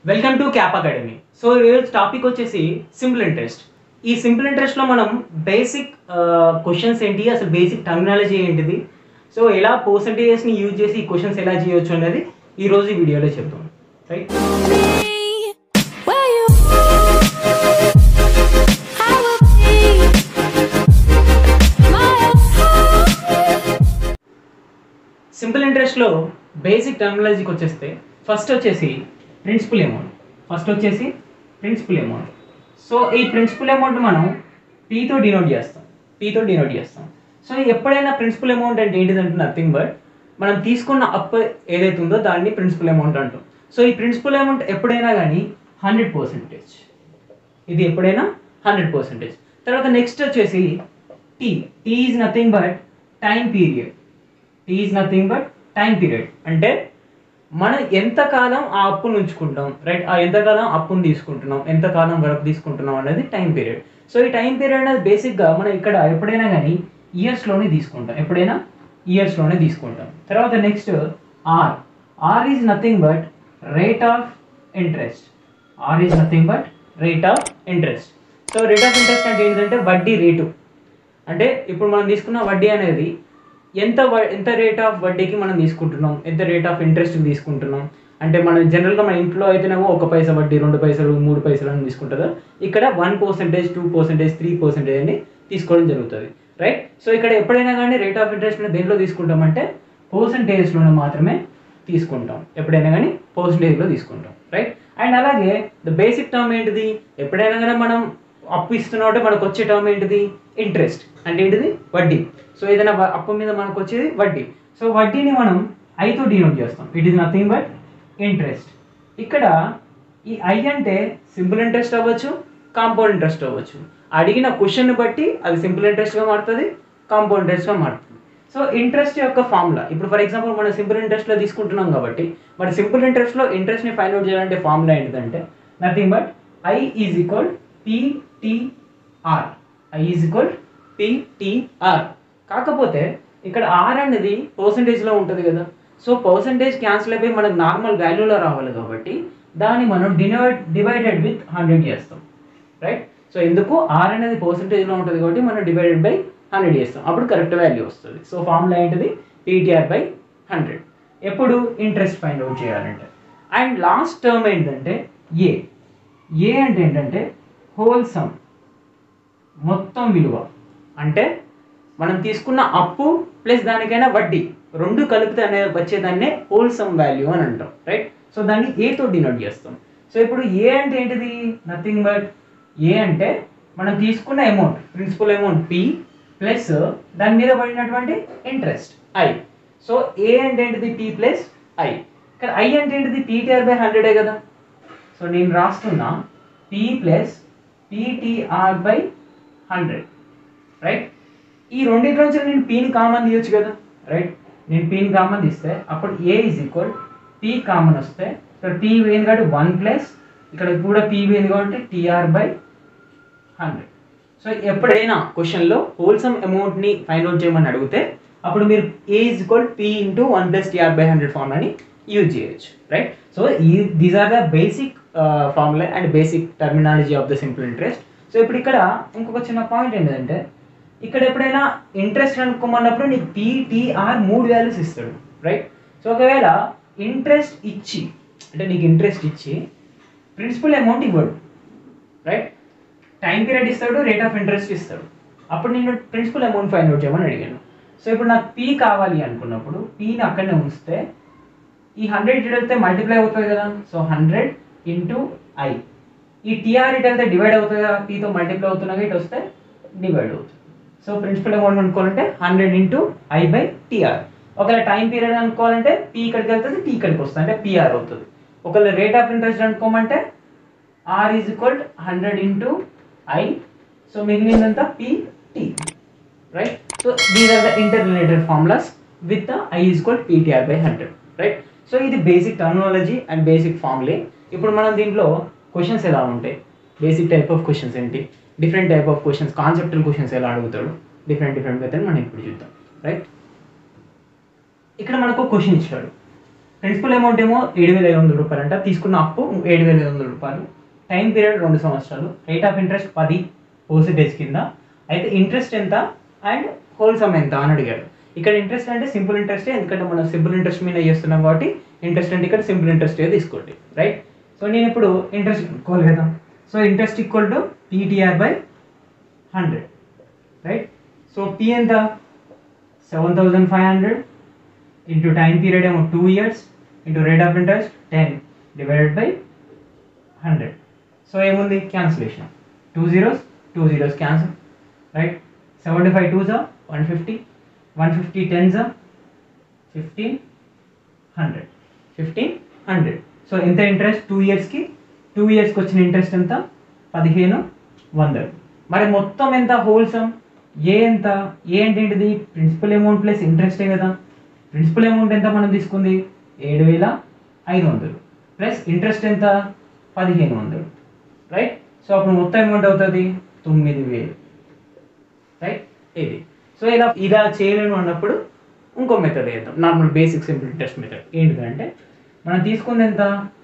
Welcome to Cap Academy. So ఈరోజు topic వచ్చేసి simple interest. ఈ సింపుల్ ఇంట్రెస్ట్లో మనం బేసిక్ క్వశ్చన్స్ ఏంటి, అసలు బేసిక్ టర్మినాలజీ ఏంటిది, సో ఎలా పర్సంటేజెస్ని యూజ్ చేసి ఈ క్వశ్చన్స్ ఎలా చేయొచ్చు అనేది ఈరోజు ఈ వీడియోలో చెప్తాం. రైట్, సింపుల్ ఇంట్రెస్ట్లో బేసిక్ టర్మినాలజీకి వచ్చేస్తే ఫస్ట్ వచ్చేసి ప్రిన్సిపల్ అమౌంట్. సో ఈ ప్రిన్సిపల్ అమౌంట్ మనం పీతో డినోట్ చేస్తాం. సో ఎప్పుడైనా ప్రిన్సిపల్ అమౌంట్ అంటే ఏంటిదంటే నథింగ్ బట్ మనం తీసుకున్న అప్పు ఏదైతే ఉందో దాన్ని ప్రిన్సిపల్ అమౌంట్ అంటాం. సో ఈ ప్రిన్సిపల్ అమౌంట్ ఎప్పుడైనా కానీ 100%. ఇది ఎప్పుడైనా 100%. తర్వాత నెక్స్ట్ వచ్చేసి T is nothing but time period. అంటే మనం ఎంతకాలం ఆ అప్పును ఉంచుకుంటాం, రైట్, ఆ ఎంతకాలం అప్పును తీసుకుంటున్నాం, ఎంతకాలం వరకు తీసుకుంటున్నాం అనేది టైం పీరియడ్. సో ఈ టైం పీరియడ్ అనేది బేసిక్గా మనం ఇక్కడ ఎప్పుడైనా కానీ ఇయర్స్లోనే తీసుకుంటాం. తర్వాత next R is nothing but rate of interest. So rate of interest అంటే ఏంటంటే వడ్డీ రేటు. అంటే ఇప్పుడు మనం తీసుకున్న వడ్డీ అనేది ఎంత రేట్ ఆఫ్ వడ్డీకి మనం తీసుకుంటున్నాం, ఎంత రేట్ ఆఫ్ ఇంట్రెస్ట్ తీసుకుంటున్నాం. అంటే మనం జనరల్గా మన ఇంట్లో అయితేనేమో 1 పైసా వడ్డీ, 2 పైసలు, 3 పైసలు అని తీసుకుంటుందా, ఇక్కడ 1%, 2%, 3% అని తీసుకోవడం జరుగుతుంది, రైట్. సో ఇక్కడ ఎప్పుడైనా కానీ రేట్ ఆఫ్ ఇంట్రెస్ట్ దేంట్లో తీసుకుంటామంటే పర్సంటేజ్లోనే మాత్రమే తీసుకుంటాం, రైట్. అండ్ అలాగే ద బేసిక్ టర్మ్ ఏంటిది, ఎప్పుడైనా కానీ మనం అప్పు ఇస్తున్నాం అంటే మనకు వచ్చే టర్మ్ ఏంటిది, ఇంట్రెస్ట్. అంటే ఏంటిది, వడ్డీ. సో ఏదైనా అప్పు మీద మనకు వచ్చేది వడ్డీ. సో వడ్డీని మనం ఐతో డినోట్ చేస్తాం. It is nothing but interest. ఇక్కడ ఈ ఐ అంటే సింపుల్ ఇంట్రెస్ట్ అవ్వచ్చు, కాంపౌండ్ ఇంట్రెస్ట్ అవ్వచ్చు. అడిగిన క్వశ్చన్ బట్టి అది సింపుల్ ఇంట్రెస్ట్గా మారుతుంది, కాంపౌండ్ ఇంట్రెస్ట్గా మారుతుంది. సో ఇంట్రెస్ట్ యొక్క ఫార్ములా, ఇప్పుడు ఫర్ ఎగ్జాంపుల్ మనం సింపుల్ ఇంట్రెస్ట్లో తీసుకుంటున్నాం కాబట్టి మరి సింపుల్ ఇంట్రెస్ట్లో ఇంట్రెస్ట్ని ఫైండ్ అవుట్ చేయాలంటే ఫార్ములా ఏంటిదంటే nothing but I is equal PTR. కాకపోతే ఇక్కడ ఆర్ అనేది పర్సంటేజ్లో ఉంటుంది కదా. సో పర్సంటేజ్ క్యాన్సిల్ అయిపోయి మనకు నార్మల్ వాల్యూలో రావాలి కాబట్టి దాన్ని మనం డివైడెడ్ విత్ 100 చేస్తాం, రైట్. సో ఎందుకు ఆర్ అనేది పర్సంటేజ్లో ఉంటుంది కాబట్టి మనం డివైడెడ్ బై 100 చేస్తాం, అప్పుడు కరెక్ట్ వాల్యూ వస్తుంది. సో ఫార్ములా ఏంటిది, PTR/100 ఎప్పుడు ఇంట్రెస్ట్ ఫైండ్ అవుట్ చేయాలంటే. అండ్ లాస్ట్ టర్మ్ ఏంటంటే ఏ అంటే ఏంటంటే హోల్ సమ్, మొత్తం విలువ. అంటే మనం తీసుకున్న అప్పు ప్లస్ దానికైనా వడ్డీ రెండు కలిపితే వచ్చేదాన్నే హోల్ సమ్ వాల్యూ అని అంటాం, రైట్. సో దాన్ని ఏతో డినోట్ చేస్తాం. సో ఇప్పుడు ఏ అంటే ఏంటిది, నథింగ్ బట్ ఏ అంటే మనం తీసుకున్న amount, principal amount P plus దాని మీద పడినటువంటి ఇంట్రెస్ట్ I. సో ఏ అంటే ఏంటిది, P ప్లస్ I. ఇక్కడ I అంటే ఏంటిది, PTR/100 కదా. సో నేను రాస్తున్నా P ప్లస్ PTR/100, రైట్. ఈ రెండింటి నుంచి నేను Pని కామన్ తీయొచ్చు కదా, రైట్. నేను Pని కామన్ తీస్తే అప్పుడు A is equal P common వస్తే ఇక్కడ P పోయింది కాబట్టి 1 ప్లస్ ఇక్కడ కూడా P పోయింది కాబట్టి TR/100. సో ఎప్పుడైనా క్వశ్చన్లో హోల్సమ్ అమౌంట్ని ఫైండ్ అవుట్ చేయమని అడిగితే అప్పుడు మీరు A is equal P into 1 plus TR/100 ఫార్ములాని యూజ్ చేయొచ్చు, right. So these are the basic formula and basic terminology of the simple interest. సో ఇప్పుడు ఇక్కడ ఇంకొక చిన్న పాయింట్ ఏంటంటే ఇక్కడ ఎప్పుడైనా ఇంట్రెస్ట్ అనుకోమన్నప్పుడు నీకు PTR 3 వాల్యూస్ ఇస్తాడు, రైట్. సో ఒకవేళ ఇంట్రెస్ట్ ఇచ్చి ప్రిన్సిపల్ అమౌంట్ ఇవ్వడు, రైట్. టైం పీరియడ్ ఇస్తాడు, రేట్ ఆఫ్ ఇంట్రెస్ట్ ఇస్తాడు. అప్పుడు నేను ప్రిన్సిపల్ అమౌంట్ ఫైండ్ అవుట్ చేయమని అడిగాను. సో ఇప్పుడు నాకు P కావాలి అనుకున్నప్పుడు Pని అక్కడనే ఉంచితే ఈ 100 ఇటు వెళ్తే మల్టిప్లై అవుతుంది కదా. So 100 into I. ఈ TR ఇటు వెళ్తే డివైడ్ అవుతుంది కదా, Pతో మల్టిప్లై అవుతున్నాగా ఇటు వస్తే డివైడ్ అవుతుంది. సో ప్రిన్సిపల్ అమౌంట్ అనుకోవాలంటే 100 ఇంటూ I/TR. ఒకవేళ టైం పీరియడ్ అనుకోవాలంటే P ఇక్కడికి వెళ్తుంది, T ఇక్కడికి వస్తుంది, అంటే PR అవుతుంది. ఒకవేళ రేట్ ఆఫ్ ఇంట్రెస్ట్ అనుకోమంటే R is equal 100 into I. So మిగిలినంత PT, right. So these are the inter related formulas with the I is equal PTR/100, right. So ఇది basic terminology and basic formulae. ఇప్పుడు మనం దీంట్లో questions ఎలా ఉంటాయి, basic type of questions ఏంటి, different type of questions, conceptual questions ఎలా అడుగుతాడు, different method మనం ఇప్పుడు చూద్దాం, రైట్. ఇక్కడ మనకు క్వశ్చన్ ఇచ్చాడు, ప్రిన్సిపల్ అమౌంట్ ఏమో 7,500 రూపాయలు అంట, తీసుకున్న అప్పు 7,500 రూపాయలు, టైం పీరియడ్ 2 సంవత్సరాలు, రేట్ ఆఫ్ ఇంట్రెస్ట్ 10% కింద. అయితే ఇంట్రెస్ట్ ఎంత అండ్ హోల్ సమ్ ఎంత అని అడిగాడు. ఇక్కడ ఇంట్రెస్ట్ అంటే సింపుల్ ఇంట్రెస్టే, ఎందుకంటే మనం సింపుల్ ఇంట్రెస్ట్ మీద చేస్తున్నాం కాబట్టి ఇంట్రెస్ట్ అంటే ఇక్కడ సింపుల్ ఇంట్రెస్ట్ తీసుకోండి, రైట్. సో నేను ఇప్పుడు ఇంట్రెస్ట్ కనుక్కోవాలి కదా. So interest equal to PTR/100, right. So P ఎంత 7,500 ఇంటూ టైం పీరియడ్ ఏమో 2 years into rate of interest 10 divided by 100. So ఏముంది cancellation, 2 zeros cancel, right. 75 2s 150, 150 10s 1500, 1500. So ఎంత interest 2 yearsకి, 2 yearsకి వచ్చిన ఇంట్రెస్ట్ ఎంత 1500. మరి మొత్తం ఎంత హోల్ సమ్ ఏ ఎంత, ఏ అంటే ఏంటిది ప్రిన్సిపల్ అమౌంట్ ప్లస్ ఇంట్రెస్టే కదా. ప్రిన్సిపల్ అమౌంట్ ఎంత మనం తీసుకుంది 7,500 ప్లస్ ఇంట్రెస్ట్ ఎంత 1500, రైట్. సో అప్పుడు మొత్తం అమౌంట్ అవుతుంది 9,000, రైట్. ఇది సో ఇలా చేయలేను అన్నప్పుడు ఇంకో మెథడ్ వేద్దాం, normal basic simple interest method. ఏంటిదంటే మనం తీసుకుంది ఎంత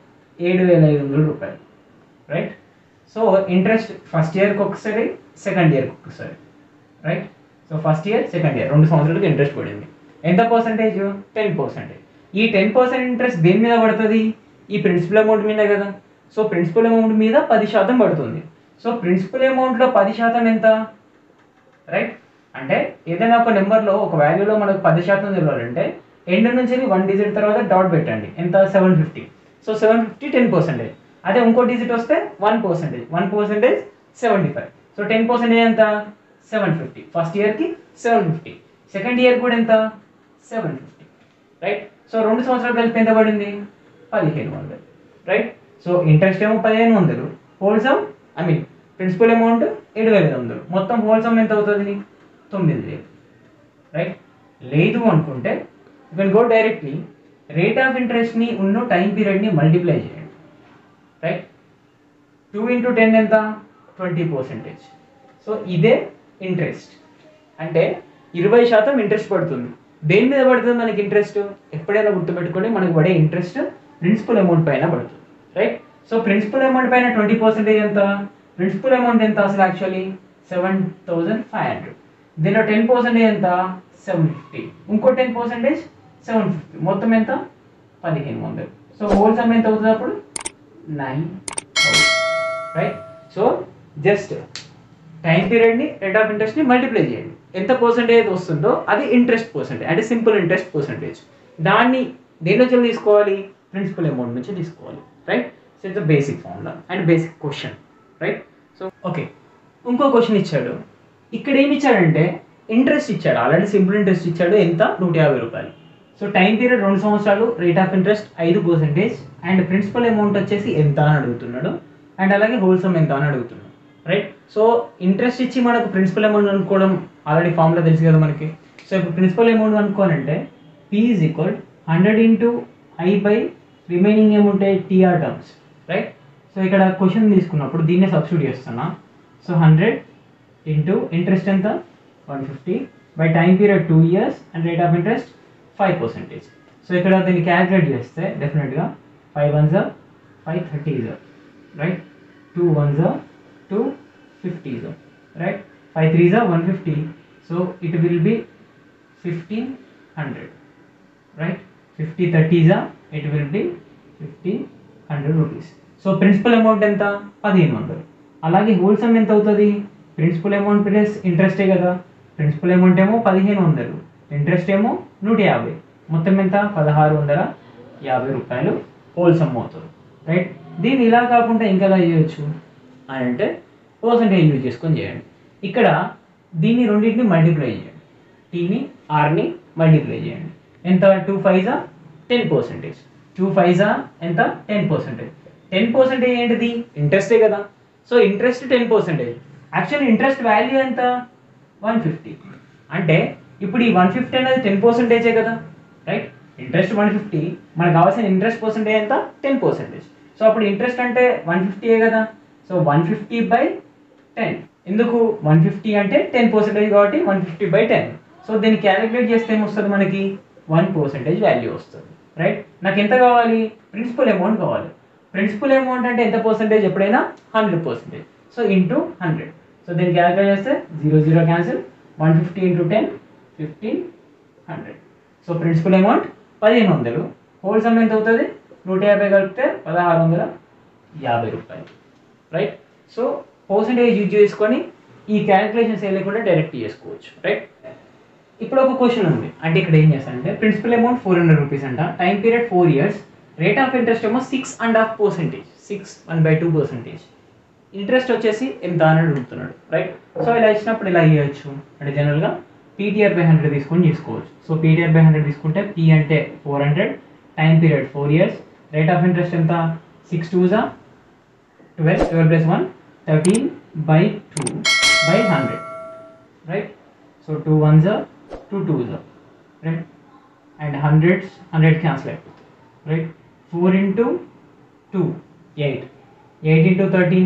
7,500 రూపాయలు, రైట్. సో ఇంట్రెస్ట్ ఫస్ట్ ఇయర్కి ఒకసారి, సెకండ్ ఇయర్కి ఒకసారి, right. So first year second year 2 సంవత్సరాలకి ఇంట్రెస్ట్ పడింది. ఎంత పర్సెంటేజ్ 10%. ఈ 10% ఇంట్రెస్ట్ దేని మీద పడుతుంది, ఈ ప్రిన్సిపల్ అమౌంట్ మీద కదా. సో ప్రిన్సిపల్ అమౌంట్ మీద 10% పడుతుంది. సో ప్రిన్సిపల్ అమౌంట్లో 10% ఎంత, రైట్. అంటే ఏదైనా ఒక నెంబర్లో ఒక వాల్యూలో మనకు 10% తెలియాలంటే ఎండ్ నుంచి 1 డిజిట్ తర్వాత డాట్ పెట్టండి, ఎంత 750. సో 750 10%. అదే ఇంకో డిజిట్ వస్తే 1%, 1% 75. సో 10% ఎంత 750. ఫస్ట్ ఇయర్కి 750, సెకండ్ ఇయర్ కూడా ఎంత 750, రైట్. సో 2 సంవత్సరాలు కలిపి ఎంత పడింది 1500, రైట్. సో ఇంట్రెస్ట్ ఏమో 1500, హోల్ సమ్ ప్రిన్సిపల్ అమౌంట్ 7,500, మొత్తం హోల్ సమ్ ఎంత అవుతుంది 9,000, రైట్. లేదు అనుకుంటే you can go directly rate of ఇంట్రెస్ట్ని ఉన్న టైం పీరియడ్ని మల్టిప్లై చేయండి, రైట్. 2 into 10 ఎంత 20%. సో ఇదే ఇంట్రెస్ట్ అంటే 20% ఇంట్రెస్ట్ పడుతుంది. దేని మీద పడుతుంది మనకి ఇంట్రెస్ట్, ఎప్పుడైనా గుర్తుపెట్టుకోండి మనకు పడే ఇంట్రెస్ట్ ప్రిన్సిపల్ అమౌంట్ పైన పడుతుంది, రైట్. సో ప్రిన్సిపల్ అమౌంట్ పైన 20% ఎంత, ప్రిన్సిపల్ అమౌంట్ ఎంత అసలు యాక్చువల్లీ 7,500. దీనిలో 10% ఎంత 750, ఇంకో 10% 750, మొత్తం ఎంత 1500. సో హోల్ సమ్ ఎంత అవుతుంది అప్పుడు 9,000, రైట్. సో జస్ట్ టైం పీరియడ్ని రేట్ ఆఫ్ ఇంట్రెస్ట్ని మల్టిప్లై చేయండి, ఎంత పర్సెంటేజ్ వస్తుందో అది ఇంట్రెస్ట్ పర్సెంటేజ్, అంటే సింపుల్ ఇంట్రెస్ట్ పర్సెంటేజ్. దాన్ని దేని నుంచి తీసుకోవాలి, ప్రిన్సిపల్ అమౌంట్ నుంచి తీసుకోవాలి, right. So it's basic formula and basic question, right. So okay, ఇంకో క్వశ్చన్ ఇచ్చాడు. ఇక్కడ ఏమి ఇచ్చాడంటే ఇంట్రెస్ట్ ఇచ్చాడు, ఆల్రెడీ సింపుల్ ఇంట్రెస్ట్ ఇచ్చాడు, ఎంత 150 రూపాయలు. సో టైం పీరియడ్ 2 సంవత్సరాలు, rate of interest 5% and principal amount వచ్చేసి ఎంత అని అడుగుతున్నాడు, అండ్ అలాగే హోల్ సమ్ ఎంత అని అడుగుతున్నాడు, రైట్. సో ఇంట్రెస్ట్ ఇచ్చి మనకు ప్రిన్సిపల్ అమౌంట్ అనుకోవడం ఆల్రెడీ ఫార్ములా తెలుసు కదా మనకి. సో ఇప్పుడు ప్రిన్సిపల్ అమౌంట్ అనుకోవాలంటే P is equal 100 into I by remaining ఏముంటాయి TR టర్మ్స్, రైట్. సో ఇక్కడ క్వశ్చన్ తీసుకున్నప్పుడు దీన్నే సబ్స్టిట్యూట్ చేస్తున్నా. సో 100 ఇంటూ ఇంట్రెస్ట్ ఎంత 150 by time period 2 years and rate of interest 5%. So ఇక్కడ దీన్ని క్యాలిక్యులేట్ చేస్తే డెఫినెట్గా 5 1s 5 30s, right. 2 1s 2 50s, right. 5 3s 150. So it will be 1500, right. 50 30s it will be 1500 rupees. So principal amount ఎంత 1500. అలాగే whole sum ఎంత అవుతుంది, principal amount plus ఇంట్రెస్టే కదా. ప్రిన్సిపల్ అమౌంట్ ఏమో 1500, ఇంట్రెస్ట్ ఏమో 150, మొత్తం ఎంత 1650 రూపాయలు హోల్ సమ్ అవుతుంది, రైట్. దీన్ని ఇలా కాకుండా ఇంకా ఎలా చేయొచ్చు అని అంటే పర్సెంటేజ్ యూజ్ చేసుకొని చేయండి. ఇక్కడ దీన్ని రెండింటిని మల్టిప్లై చేయండి, టీని ఆర్ని మల్టిప్లై చేయండి. ఎంత 2 5s 10%, 2 5s ఎంత 10%. 10% ఏంటిది ఇంట్రెస్టే కదా. So interest 10%, actual interest value ఎంత 150. అంటే ఇప్పుడు ఈ 150 అనేది 10% కదా, రైట్. ఇంట్రెస్ట్ 150, మనకు కావాల్సిన ఇంట్రెస్ట్ పర్సెంటేజ్ ఎంత 10%. సో అప్పుడు ఇంట్రెస్ట్ అంటే 150 కదా. సో 150/10, ఎందుకు 150 అంటే 10% కాబట్టి 150/10. సో దీన్ని క్యాలిక్యులేట్ చేస్తే ఏమొస్తుంది మనకి 1% వాల్యూ వస్తుంది, రైట్. నాకు ఎంత కావాలి, ప్రిన్సిపల్ అమౌంట్ కావాలి. ప్రిన్సిపల్ అమౌంట్ అంటే ఎంత పర్సెంటేజ్, ఎప్పుడైనా 100%. So into 100. సో దీన్ని క్యాలిక్యులేట్ చేస్తే 0 0 cancel, 150 into 10 1500. So principal amount 1500, whole sum ఎంత అవుతుంది, 150 కలిపితే 1650 రూపాయలు. రైట్. సో పర్సెంటేజ్ యూజ్ చేసుకొని ఈ క్యాలిక్యులేషన్స్ ఏ లేకుండా డైరెక్ట్ చేసుకోవచ్చు. రైట్. ఇప్పుడు ఒక క్వశ్చన్ ఉంది, అంటే ఇక్కడ ఏం చేస్తానంటే ప్రిన్సిపల్ అమౌంట్ 400 రూపీస్ అంట, time period 4 years, rate of interest ఏమో 6.5%, 6.1/2%. ఇంట్రెస్ట్ వచ్చేసి ఎంత అని అడుగుతున్నాడు. రైట్. సో ఇలా ఇచ్చినప్పుడు ఇలా ఇవ్వచ్చు, అంటే జనరల్గా PTR/100 తీసుకొని చేసుకోవచ్చు. సో PTR/100 తీసుకుంటే P అంటే 400, time period 4 years, rate of interest ఎంత, 6 2s 12, 12 + 1 13/2/100. Right. So 2 1s 2 2s, right. And 100 cancel అయిపోతుంది. Right. 4 into 2 8, 8 into 13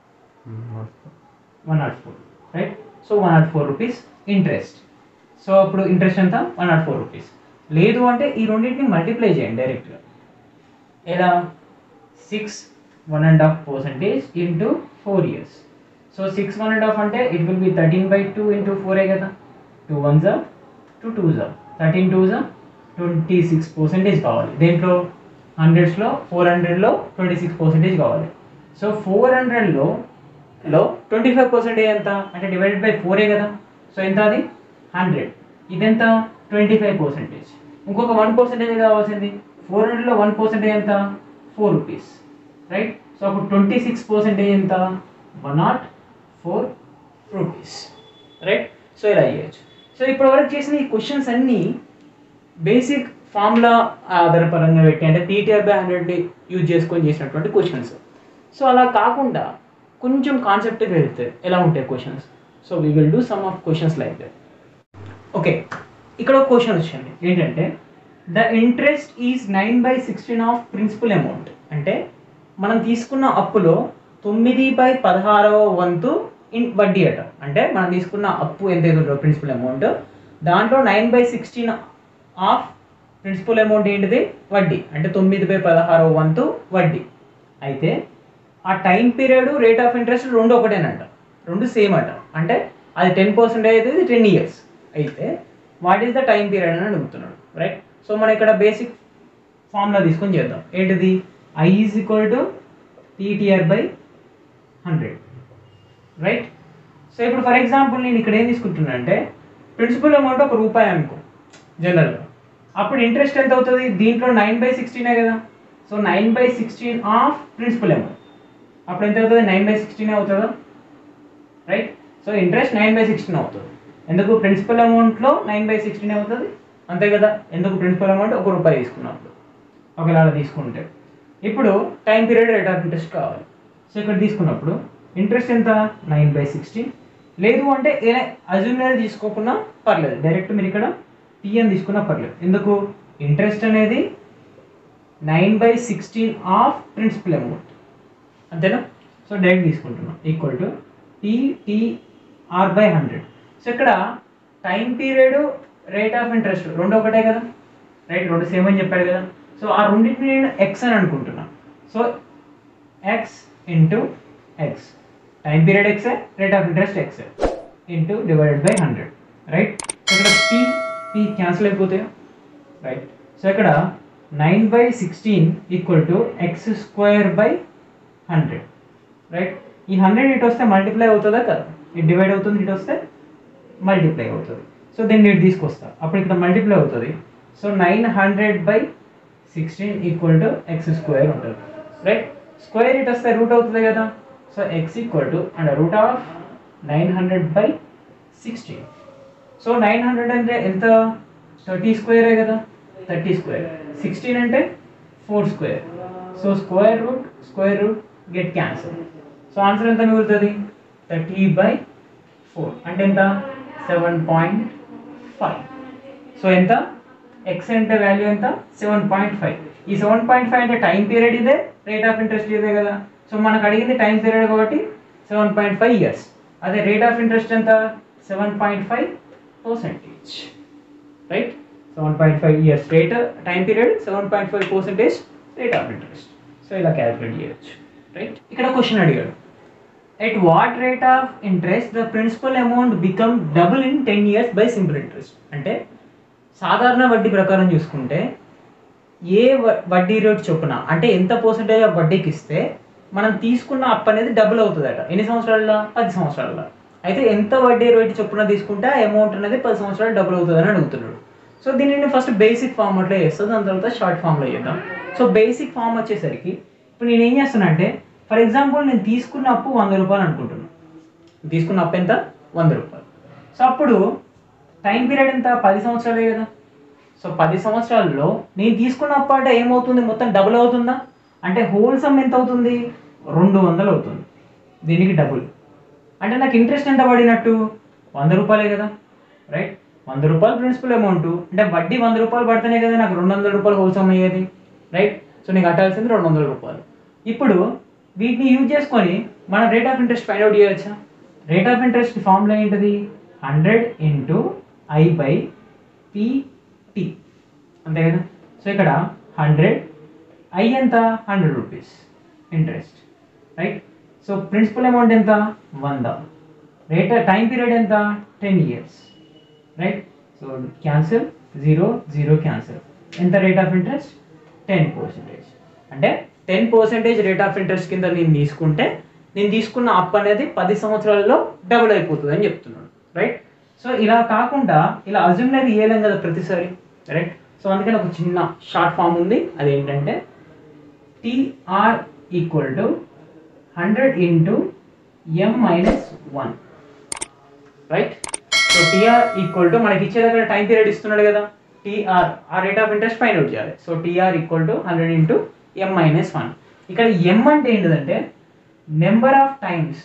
104. Right. So 104 rupees interest. So అప్పుడు ఇంట్రెస్ట్ ఎంత, 104 రూపీస్. లేదు అంటే ఈ రెండింటిని మల్టిప్లై చేయండి డైరెక్ట్గా. ఎలా, 6 1.5% ఇంటూ 4 years. సో 6 1.5 అంటే ఇట్ విల్ బి 13/2 ఇంటూ 4 కదా, 2 1s 2 2s 13 2s 26% కావాలి. దేంట్లో 100లో 400లో 26% కావాలి. సో 400లో 25% ఎంత అంటే డివైడెడ్ బై 4 కదా. సో ఎంత, అది 100. ఇదెంత, 25%. ఇంకొక 1% కావాల్సింది. 400లో 1% ఎంత, 4 రూపీస్. రైట్. సో అప్పుడు 26% ఎంత, 104 రూపీస్. రైట్. సో ఇలా అయ్యచ్చు. సో ఇప్పటి వరకు చేసిన ఈ క్వశ్చన్స్ అన్నీ బేసిక్ ఫార్ములా ఆధారపరంగా పెట్టి, అంటే PTR/100 యూజ్ చేసుకొని చేసినటువంటి క్వశ్చన్స్. సో అలా కాకుండా కొంచెం కాన్సెప్ట్ వెళ్తే ఎలా ఉంటాయి questions. So we will do some of questions like that. Okay, ఇక్కడ ఒక క్వశ్చన్ వచ్చింది ఏంటంటే, the interest is 9/16 of principal amount. అంటే మనం తీసుకున్న అప్పులో 9/16వ వంతు వడ్డీ అట. అంటే మనం తీసుకున్న అప్పు ఎంత ఉంటుందో ప్రిన్సిపల్ అమౌంట్, దాంట్లో 9/16 ఆఫ్ ప్రిన్సిపల్ అమౌంట్ ఏంటిది, వడ్డీ. అంటే 9/16వ వంతు వడ్డీ. అయితే ఆ time period, rate of interest రెండు ఒకటేనంట, రెండు సేమ్ అట. అంటే అది 10% అయితే ఇది 10 years. అయితే what is the time period అని అడుగుతున్నాడు. రైట్. సో మనం ఇక్కడ బేసిక్ ఫార్ములా తీసుకొని చేద్దాం. ఏంటిది, I is equal to PTR/100. Right. So ఇప్పుడు ఫర్ ఎగ్జాంపుల్ నేను ఇక్కడ ఏం తీసుకుంటున్నా అంటే, ప్రిన్సిపల్ అమౌంట్ ₹1 అనుకో జనరల్గా. అప్పుడు ఇంట్రెస్ట్ ఎంత అవుతుంది, దీంట్లో 9/16 కదా. సో 9/16 ఆఫ్ ప్రిన్సిపల్ అమౌంట్, అప్పుడు ఎంత అవుతుంది, 9/16 అవుతుందా. రైట్. సో ఇంట్రెస్ట్ 9/16 అవుతుంది. ఎందుకు, ప్రిన్సిపల్ అమౌంట్లో 9/16 అవుతుంది, అంతే కదా. ఎందుకు, ప్రిన్సిపల్ అమౌంట్ ₹1 తీసుకున్నప్పుడు. ఒకవేళ అలా తీసుకుంటే ఇప్పుడు time period, rate of interest కావాలి. సో ఇక్కడ తీసుకున్నప్పుడు ఇంట్రెస్ట్ ఎంత, 9/16. లేదు అంటే ఏదైనా అజ్యూమినరీ తీసుకోకుండా పర్లేదు, డైరెక్ట్ మీరు ఇక్కడ TN తీసుకున్నా పర్లేదు. ఎందుకు, ఇంట్రెస్ట్ అనేది 9/16 ఆఫ్ ప్రిన్సిపల్ అమౌంట్, అంతేనా. సో డైరెక్ట్ తీసుకుంటున్నాం, ఈక్వల్ టు PTR/100. సో ఇక్కడ time period, rate of interest రెండు ఒకటే కదా. రైట్. రెండు సేమ్ అని చెప్పాడు కదా. సో ఆ రెండింటిని నేను ఎక్స్ అని అనుకుంటున్నా. So x into x, time period ఎక్సే, రేట్ ఆఫ్ ఇంట్రెస్ట్ ఎక్సే, ఇంటూ డివైడెడ్ బై 100. రైట్. ఇక్కడ P క్యాన్సిల్ అయిపోతాయి. రైట్. సో ఇక్కడ 9/16 ఈక్వల్ టు x²/100. రైట్. ఈ 100 ఇటు వస్తే మల్టిప్లై అవుతుందా కదా, ఇటు డివైడ్ అవుతుంది, ఇటు వస్తే మల్టిప్లై అవుతుంది. సో దీన్ని ఇటు తీసుకొస్తా, అప్పుడు ఇక్కడ మల్టిప్లై అవుతుంది. సో 900/16 ఈక్వల్ టు x² ఉంటుంది. రైట్. స్క్వేర్ ఇటు వస్తే రూట్ అవుతుంది కదా. So x equal to and root of 900/16. So 900 అంటే ఎంత, 30² కదా, 30². 16 అంటే 4². So square root get cancel. So answer ఎంత మిగులుతుంది, 30/4 అంటే ఎంత, 7.5. సో ఎంత, ఎక్స్ అంటే వాల్యూ ఎంత, 7.5. ఈ 7.5 అంటే టైం పీరియడ్ ఇదే, రేట్ ఆఫ్ ఇంట్రెస్ట్ ఇదే కదా. సో మనకు అడిగింది టైం పీరియడ్ కాబట్టి 7.5 years. అదే రేట్ ఆఫ్ ఇంట్రెస్ట్ ఎంత, 7.5%. Right. 7.5 years rate time period, 7.5% rate of interest. So ఇలా క్యాలిక్యులేట్ చేయొచ్చు, రైట్. ఇక్కడ క్వశ్చన్ అడిగాడు, at what rate of interest the principal amount become double in 10 years by simple interest. అంటే సాధారణ వడ్డీ ప్రకారం చూసుకుంటే ఏ వడ్డీ రేట్ చొప్పున అంటే ఎంత పర్సెంటేజ్ ఆఫ్ వడ్డీకి ఇస్తే మనం తీసుకున్న అప్పు అనేది డబుల్ అవుతుందట. ఎన్ని సంవత్సరాల్లో? 10 సంవత్సరాల్లో. అయితే ఎంత వడ్డీ రేట్ చొప్పున తీసుకుంటే ఆ అమౌంట్ అనేది 10 సంవత్సరాలు డబుల్ అవుతుందని అడుగుతున్నాడు. సో దీనిని ఫస్ట్ బేసిక్ ఫార్మాట్లో చేస్తాను, దాని తర్వాత షార్ట్ ఫామ్లో చేద్దాం. సో బేసిక్ ఫామ్ వచ్చేసరికి ఇప్పుడు నేను ఏం చేస్తానంటే, ఫర్ ఎగ్జాంపుల్ నేను తీసుకున్న అప్పు 100 రూపాయలు అనుకుంటున్నాను. తీసుకున్న అప్పు ఎంత? 100 రూపాయలు. సో అప్పుడు టైం పీరియడ్ ఎంత? 10 సంవత్సరాలే కదా. సో 10 సంవత్సరాల్లో నేను తీసుకున్న అప్పు అంటే ఏమవుతుంది? మొత్తం డబుల్ అవుతుందా? అంటే హోల్ సమ్ ఎంత అవుతుంది? 200 అవుతుంది. దీనికి డబుల్ అంటే నాకు ఇంట్రెస్ట్ ఎంత పడినట్టు? 100 రూపాయలే కదా, రైట్. 100 రూపాయలు ప్రిన్సిపల్ అమౌంట్ అంటే వడ్డీ 100 రూపాయలు పడితేనే కదా నాకు 200 రూపాయలు హోల్ సమ్ అయ్యేది, రైట్. సో నీకు కట్టాల్సింది 200 రూపాయలు. ఇప్పుడు వీటిని యూజ్ చేసుకొని మనం rate of interest find out చేయొచ్చా? రేట్ ఆఫ్ ఇంట్రెస్ట్ ఫార్ములా ఏంటిది? 100 ఇంటూ I బై PT, అంతే కదా. సో ఇక్కడ 100, I ఎంత? 100 rupees interest, right. So principal amount ఎంత? 100. రేట్ టైం పీరియడ్ ఎంత? 10 years, right. So cancel, 0 0 cancel. ఎంత రేట్ ఆఫ్ ఇంట్రెస్ట్? 10%. అంటే 10% రేట్ ఆఫ్ ఇంట్రెస్ట్ కింద నేను తీసుకుంటే నేను తీసుకున్న అప్పు అనేది 10 సంవత్సరాల్లో డబుల్ అయిపోతుంది అని చెప్తున్నాను, రైట్. సో ఇలా కాకుండా ఇలా అజ్యూమ్నరీ ఇవ్వలేం కదా ప్రతిసారి, రైట్. సో అందుకని ఒక చిన్న షార్ట్ ఫామ్ ఉంది, అదేంటంటే TR equal to 100 into M-1, right. So TR equal to మనకి ఇచ్చే దగ్గర టైం పీరియడ్ ఇస్తున్నాడు కదా, TR ఆ rate of interest find out చేయాలి. So TR equal to 100 into M-1. ఇక్కడ M అంటే ఏంటిదంటే నెంబర్ ఆఫ్ టైమ్స్.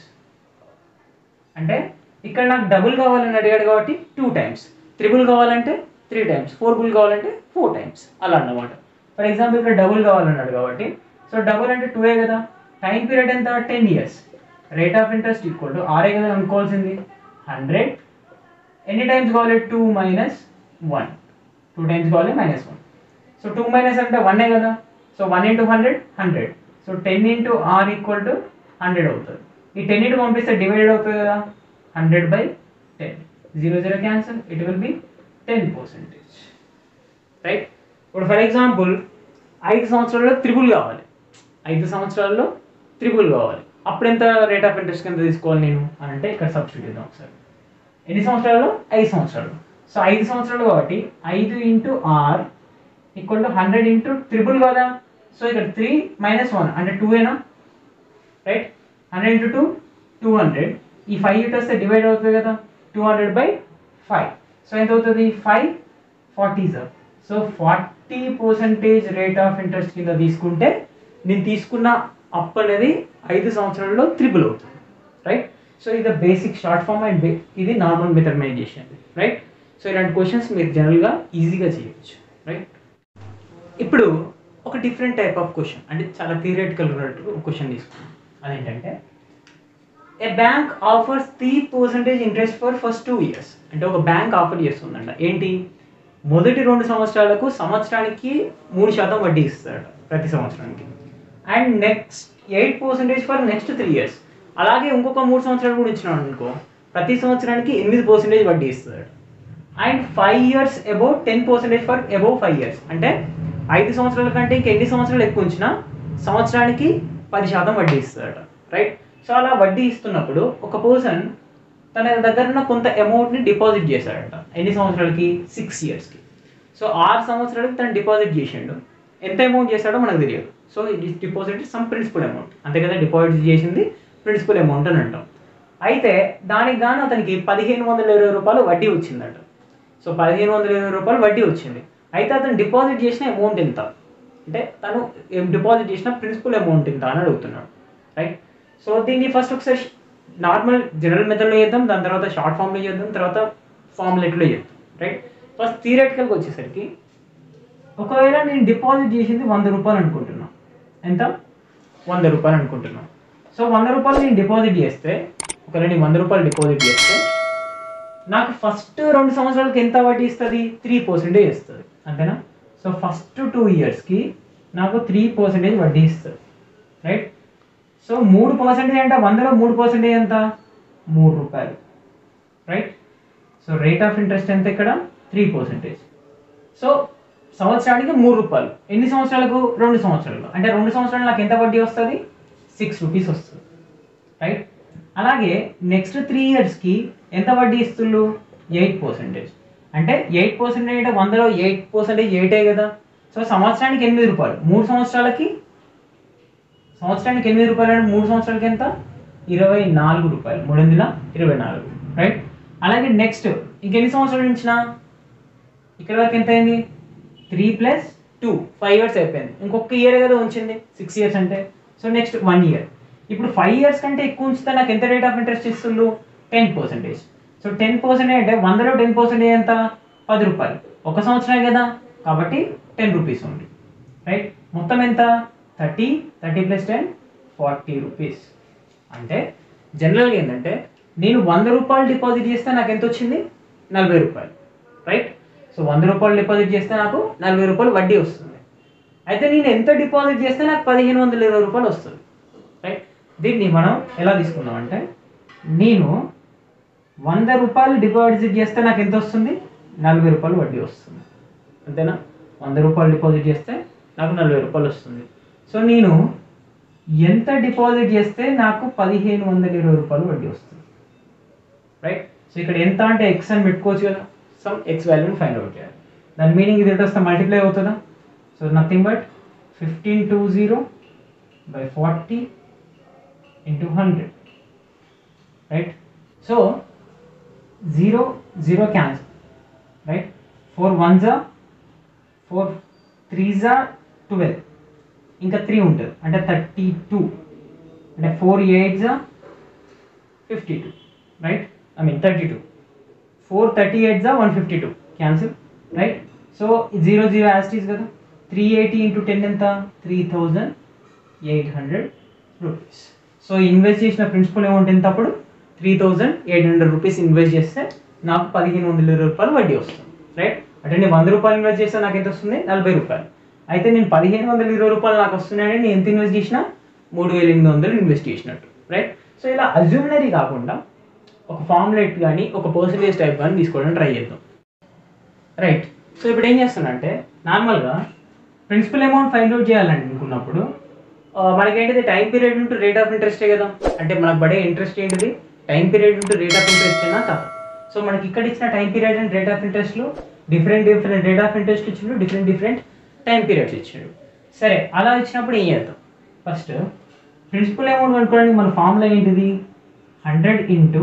అంటే ఇక్కడ నాకు డబుల్ కావాలని అడిగాడు కాబట్టి 2 times, త్రిబుల్ కావాలంటే 3 times, ఫోర్బుల్ కావాలంటే 4 times అలా అన్నమాట. ఫర్ ఎగ్జాంపుల్ ఇక్కడ డబుల్ కావాలన్నాడు కాబట్టి సో డబుల్ అంటే 2 కదా. టైం పీరియడ్ ఎంత? 10 years. Rate of interest equal to ఆరే కదా అనుకోవాల్సింది, 100. ఎన్ని టైమ్స్ కావాలి? 2 మైనస్ 1, 2 times కావాలి -1. సో 2 మైనస్ అంటే 1 కదా. So 1 into 100 100. So 10 into R equal to 100 అవుతుంది. ఈ 10 ఇంటూ పంపిస్తే డివైడెడ్ అవుతుంది కదా, 100 by 10. 0 0 cancel, it will be 10%, right. ఇప్పుడు ఫర్ ఎగ్జాంపుల్ 5 సంవత్సరాల్లో త్రిబుల్ కావాలి, 5 సంవత్సరాల్లో త్రిబుల్ కావాలి. అప్పుడు ఎంత రేట్ ఆఫ్ ఇంట్రెస్ట్ కింద తీసుకోవాలి నేను అని అంటే ఇక్కడ సబ్స్టిట్యూట్ చేద్దాం ఒకసారి. ఎన్ని సంవత్సరాలు? 5 సంవత్సరాలు. సో 5 సంవత్సరాలు కాబట్టి 5 into R equal to 100 into triple కదా. సో ఇక్కడ 3 మైనస్ 1 అంటే 2ఏనా, రైట్. 100 ఇంటూ 2 200. ఈ 5 ఇటు వస్తే డివైడ్ అవుతుంది కదా, 200 బై 5. సో ఎంత అవుతుంది? 5 40 sir. So 40% rate of interest కింద తీసుకుంటే నేను తీసుకున్న అప్పు అనేది 5 సంవత్సరాల్లో త్రిబుల్ అవుతుంది, రైట్. సో ఇది బేసిక్ షార్ట్ ఫామ్ అండ్ ఇది నార్మల్ మెథడమైజేషన్, రైట్. సో ఇలాంటి క్వశ్చన్స్ మీరు జనరల్గా ఈజీగా చేయొచ్చు, రైట్. ఇప్పుడు ఒక డిఫరెంట్ టైప్ ఆఫ్ క్వశ్చన్ అంటే చాలా థియరిటికల్ క్వశ్చన్ తీసుకున్నాం. అదేంటంటే a bank offers 3% interest for first 2 years. అంటే ఒక బ్యాంక్ ఆఫర్ చేస్తుందంట ఏంటి? మొదటి 2 సంవత్సరాలకు సంవత్సరానికి 3% వడ్డీ ఇస్తారట ప్రతి సంవత్సరానికి. And next 8% for next 3 years. అలాగే ఇంకొక 3 సంవత్సరాలు కూడా ఇచ్చినాడు అనుకో, ప్రతి సంవత్సరానికి 8% వడ్డీ ఇస్తారట. And 5 years above 10% for above 5 years. అంటే 5 సంవత్సరాల కంటే ఇంకెన్ని సంవత్సరాలు ఎక్కువ ఉంచినా సంవత్సరానికి 10% వడ్డీ ఇస్తారట, రైట్. సో అలా వడ్డీ ఇస్తున్నప్పుడు ఒక పర్సన్ తన దగ్గర ఉన్న కొంత అమౌంట్ని డిపాజిట్ చేశాడట. ఎన్ని సంవత్సరాలకి? 6 yearsకి. సో 6 సంవత్సరాలకి తను డిపాజిట్ చేసిండు. ఎంత అమౌంట్ చేశాడో మనకు తెలియదు. So deposit sum principal amount, అంతే కదా. డిపాజిట్ చేసింది ప్రిన్సిపల్ అమౌంట్ అని అంటాం. అయితే దానికి గాను అతనికి 1520 రూపాయలు వడ్డీ వచ్చిందట. సో 1520 రూపాయలు వడ్డీ వచ్చింది. అయితే అతను డిపాజిట్ చేసిన అమౌంట్ ఎంత అంటే తను డిపాజిట్ చేసిన ప్రిన్సిపల్ అమౌంట్ ఎంత అని అడుగుతున్నాడు, రైట్. సో దీన్ని ఫస్ట్ ఒకసారి నార్మల్ జనరల్ మెథడ్లో చేద్దాం, దాని తర్వాత షార్ట్ ఫామ్లో చేద్దాం, తర్వాత ఫార్ములేట్లో చేద్దాం, రైట్. ఫస్ట్ థియరిటికల్గా వచ్చేసరికి ఒకవేళ నేను డిపాజిట్ చేసింది 100 రూపాయలు అనుకుంటున్నాను. ఎంత? 100 రూపాయలు అనుకుంటున్నాను. సో 100 రూపాయలు నేను డిపాజిట్ చేస్తే, ఒకవేళ నేను 100 రూపాయలు డిపాజిట్ చేస్తే నాకు ఫస్ట్ 2 సంవత్సరాలకి ఎంత వడ్డీ ఇస్తుంది? 3% ఇస్తుంది, అంతేనా? సో ఫస్ట్ 2 ఇయర్స్కి నాకు 3% వడ్డీ ఇస్తుంది, రైట్? సో 3% అంటే 100లో 3% ఎంత? 3 రూపాయలు, right? So rate of interest ఎంత ఇక్కడ? 3%. సో సంవత్సరానికి 3 రూపాయలు. ఎన్ని సంవత్సరాలకు? 2 సంవత్సరాలు. అంటే 2 సంవత్సరాలు నాకు ఎంత వడ్డీ వస్తుంది? 6 రూపీస్ వస్తుంది, రైట్? అలాగే నెక్స్ట్ 3 ఇయర్స్కి ఎంత వడ్డీ ఇస్తుళ్ళు? 8%. అంటే 8% అంటే 100లో 8% 8 కదా. సో సంవత్సరానికి 8 రూపాయలు. 3 సంవత్సరాలకి 8 రూపాయలు అంటే 3 సంవత్సరాలకి ఎంత? 24 రూపాయలు, 324, రైట్? అలాగే నెక్స్ట్ ఇంకెన్ని సంవత్సరాలు ఇచ్చినా ఇక్కడ వరకు ఎంత అయింది? 3 + 2 5 ఇయర్స్ అయిపోయింది. ఇంకొక ఇయర్ కదా ఉంచింది, 6 ఇయర్స్ అంటే. So next 1 year. ఇప్పుడు 5 ఇయర్స్ కంటే ఎక్కువ ఉంచితే నాకు ఎంత రేట్ ఆఫ్ ఇంట్రెస్ట్ ఇస్తుండ్రు? 10%. సో 10% అంటే 100లో 10% ఎంత? 10 రూపాయలు. ఒక సంవత్సరమే కదా, కాబట్టి 10 రూపీస్ ఉంది, రైట్? మొత్తం ఎంత? 30 + 10 40 రూపీస్. అంటే జనరల్గా ఏంటంటే నేను 100 రూపాయలు డిపాజిట్ చేస్తే నాకు ఎంత వచ్చింది? 40 రూపాయలు, రైట్? సో 100 రూపాయలు డిపాజిట్ చేస్తే నాకు 40 రూపాయలు వడ్డీ వస్తుంది. అయితే నేను ఎంత డిపాజిట్ చేస్తే నాకు 1520 రూపాయలు వస్తుంది, రైట్? దీన్ని మనం ఎలా తీసుకుందాం అంటే, నేను 100 రూపాయలు డిపాజిట్ చేస్తే నాకు ఎంత వస్తుంది? 40 రూపాయలు వడ్డీ వస్తుంది, అంతేనా? 100 రూపాయలు డిపాజిట్ చేస్తే నాకు 40 రూపాయలు వస్తుంది. సో నేను ఎంత డిపాజిట్ చేస్తే నాకు 1520 రూపాయలు వడ్డీ వస్తుంది, రైట్? సో ఇక్కడ ఎంత అంటే ఎక్స్ అని పెట్టుకోవచ్చు కదా, సమ్ ఎక్స్ వాల్యూని ఫైండ్ అవుట్ చేయాలి. దాని మీనింగ్ ఇది వస్తే మల్టిప్లై అవుతుందా? So nothing but 1520 by 40 into 100, right? So 0 0 cancel, right? 4 1s are 4 3s are 12, ఇంకా 3 ఉంటుంది అంటే 32, అంటే 4 8s are 52, right? I mean 32. 4 38s are 152, cancel, right? So 0 0 as it is కదా. 380 into 10 ఎంత? 3800 రూపీస్. సో ఇన్వెస్ట్ చేసిన principal amount ఎంత అప్పుడు? 3800 rupees invest చేస్తే నాకు 1520 రూపాయలు వడ్డీ వస్తుంది, రైట్? అంటే నేను 100 రూపాయలు ఇన్వెస్ట్ చేస్తే నాకు ఎంత వస్తుంది? 40 రూపాయలు. అయితే నేను 1520 రూపాయలు నాకు వస్తున్నాయని నేను ఎంత ఇన్వెస్ట్ చేసినా? 3800 ఇన్వెస్ట్ చేసినట్టు, రైట్? సో ఇలా అజ్యూమినరీ కాకుండా ఒక ఫార్ములేట్ కానీ ఒక పర్సంటేజ్ టైప్ కానీ తీసుకోవడం ట్రై చేద్దాం, రైట్? సో ఇప్పుడు ఏం చేస్తానంటే, నార్మల్గా ప్రిన్సిపల్ అమౌంట్ ఫైండ్ అవుట్ చేయాలని అనుకున్నప్పుడు మనకేంటిది? Time period into rate of ఇంట్రెస్టే కదా. అంటే మనకు పడే ఇంట్రెస్ట్ ఏంటిది? Time period into rate of interest అయినా కాదు. సో మనకి ఇక్కడ ఇచ్చిన time period and rate of ఇంట్రెస్ట్లో డిఫరెంట్ రేట్ ఆఫ్ ఇంట్రెస్ట్ ఇచ్చిండు, డిఫరెంట్ టైం పీరియడ్స్ ఇచ్చిండు. సరే, అలా ఇచ్చినప్పుడు ఏం చేద్దాం? ఫస్ట్ ప్రిన్సిపల్ అమౌంట్ కనుక్కోవడానికి మన ఫార్ములా ఏంటిది? 100 into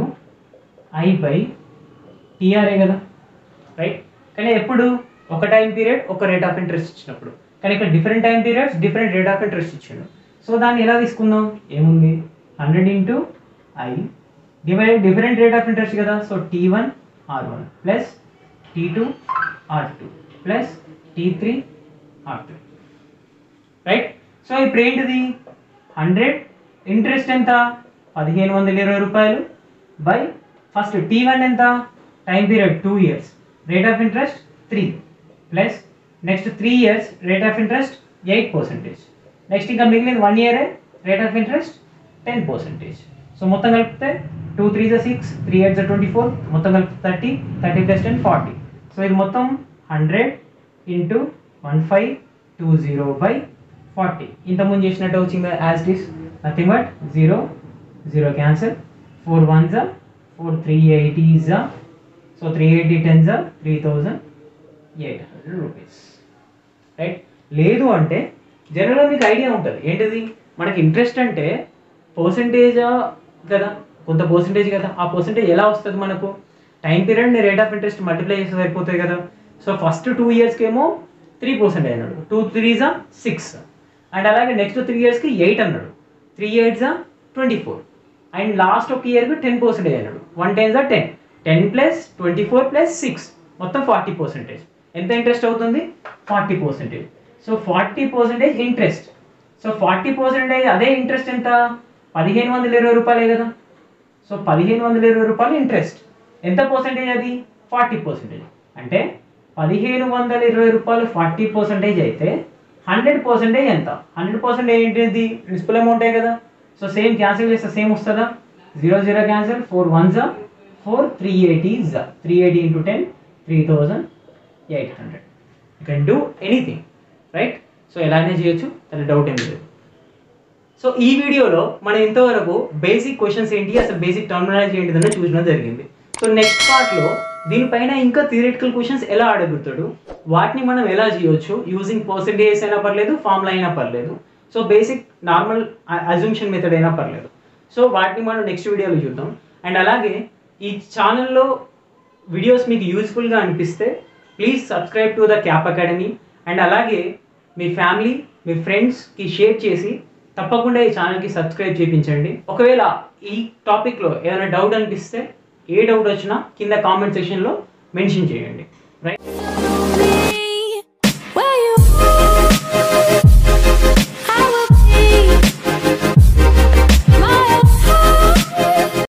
I/TRA కదా, రైట్? కానీ ఎప్పుడు? ఒక టైం పీరియడ్ ఒక రేట్ ఆఫ్ ఇంట్రెస్ట్ ఇచ్చినప్పుడు. కానీ ఇక్కడ different time periods different rate of interest ఇచ్చాడు. సో దాన్ని ఎలా తీసుకుందాం? ఏముంది? 100 into I divided different rate of interest కదా. So T1 R1 plus T2 R2 plus T3 R3, right? So ఇప్పుడు ఏంటిది? 100 ఇంట్రెస్ట్ ఎంత? 1520 రూపాయలు బై ఫస్ట్ T1 ఎంత? Time period 2 years, rate of interest 3 plus next 3 years rate of interest 8%. Next ఇంకా మిగిలింది 1 ఇయరే rate of interest 10%. So మొత్తం కలిపితే 2 3s are 6, 3 8s are 24, మొత్తం కలిపితే 30 plus 10 40. సో ఇది మొత్తం 100 into 1520 by 40. ఇంతకుముందు చేసినట్టు వచ్చింది as it is, nothing but 0 0 cancel, 4 1s are 4 380s are, so 380 10s are 3800 rupees, right? లేదు అంటే జనరల్గా మీకు ఐడియా ఉంటుంది ఏంటిది? మనకి ఇంట్రెస్ట్ అంటే పర్సంటేజా కదా, కొంత పర్సంటేజ్ కదా. ఆ పర్సంటేజ్ ఎలా వస్తుంది మనకు? Time period rate of interest multiply చేస్తే సరిపోతాయి కదా. సో ఫస్ట్ 2 ఇయర్స్కి ఏమో 3% అన్నాడు, 2 3s are 6, అండ్ అలాగే నెక్స్ట్ 3 ఇయర్స్కి 8 అన్నాడు, 3 8s are 24, అండ్ లాస్ట్ ఒక ఇయర్కి 10% అన్నాడు, 1 10s are 10, 10 plus 24 plus 6 మొత్తం 40%. ఎంత ఇంట్రెస్ట్ అవుతుంది? 40%. So 40% interest. సో 40% అదే ఇంట్రెస్ట్ ఎంత? 1520 రూపాయలే కదా. సో 1520 రూపాయలు ఇంట్రెస్ట్. ఎంత పర్సెంటేజ్ అది 40%. అంటే 1520 రూపాయలు 40% అయితే 100% ఎంత? 100% ఏంటిది? ప్రిన్సిపల్ అమౌంటే కదా. సో సేమ్ క్యాన్సిల్ చేస్తే సేమ్ వస్తుందా? 0 cancel, 4 1s 4, 380s 380 into 10 3800. You can do anything, right? So ఎలానే చేయొచ్చు, దాని డౌట్ ఏం లేదు. సో ఈ వీడియోలో మనం ఇంతవరకు బేసిక్ క్వశ్చన్స్ ఏంటి, అసలు బేసిక్ టర్మినాలజీ ఏంటిదని చూడడం జరిగింది. సో నెక్స్ట్ పార్ట్లో దీనిపైన ఇంకా థియరిటికల్ క్వశ్చన్స్ ఎలా అడుగుతాడు, వాటిని మనం ఎలా చేయొచ్చు, యూజింగ్ పర్సెంటేజ్ అయినా పర్లేదు, ఫార్ములా అయినా పర్లేదు, so basic normal assumption method అయినా పర్లేదు. సో వాటిని మనం నెక్స్ట్ వీడియోలో చూద్దాం. అండ్ అలాగే ఈ ఛానల్లో వీడియోస్ మీకు యూస్ఫుల్గా అనిపిస్తే please subscribe to the Cap Academy. And అలాగే మీ ఫ్యామిలీ, మీ ఫ్రెండ్స్కి షేర్ చేసి తప్పకుండా ఈ ఛానల్కి సబ్స్క్రైబ్ చేయించండి. ఒకవేళ ఈ టాపిక్లో ఏదైనా డౌట్ అనిపిస్తే, ఏ డౌట్ వచ్చినా కింద కామెంట్ సెక్షన్లో మెన్షన్ చేయండి, రైట్?